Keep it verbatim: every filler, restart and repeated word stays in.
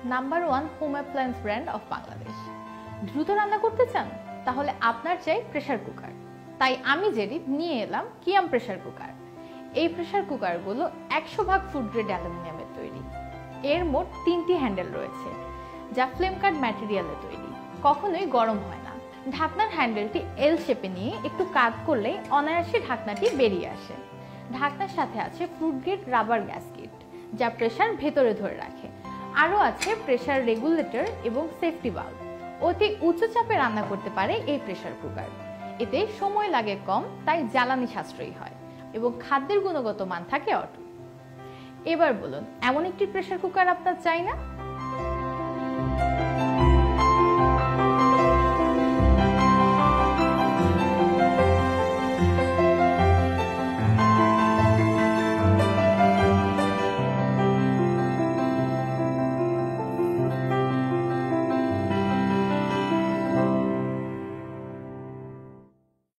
Number one home appliance brand of Bangladesh. দ্রুত রান্না করতে চান? তাহলে আপনার চাই প্রেসার কুকার। তাই আমি জেরি নিয়ে এলাম কিয়াম প্রেসার কুকার। এই প্রেসার কুকারগুলো একশো ভাগ ফুড গ্রেড অ্যালুমিনিয়ামের তৈরি। এর মোট তিনটি হ্যান্ডেল রয়েছে, যা ফ্লেম কাট ম্যাটেরিয়ালে তৈরি, কখনোই গরম হয় না। ঢাকনার হ্যান্ডেলটি এল শেপে নিয়ে একটু কাট করলেই অনায়াসে ঢাকনাটি বেরিয়ে আসে। ঢাকনার সাথে আছে ফুড গ্রেড রাবার গ্যাসকেট, যা প্রেসার ভেতরে ধরে রাখে। আরও আছে প্রেসার রেগুলেটর এবং সেফটি বাল্ব। অতি উচ্চ চাপে রান্না করতে পারে এই প্রেসার কুকার। এতে সময় লাগে কম, তাই জ্বালানি সাশ্রয়ী হয় এবং খাদ্যের গুণগত মান থাকে অটুট। এবার বলুন, এমন একটি প্রেসার কুকার আপনার চাই না?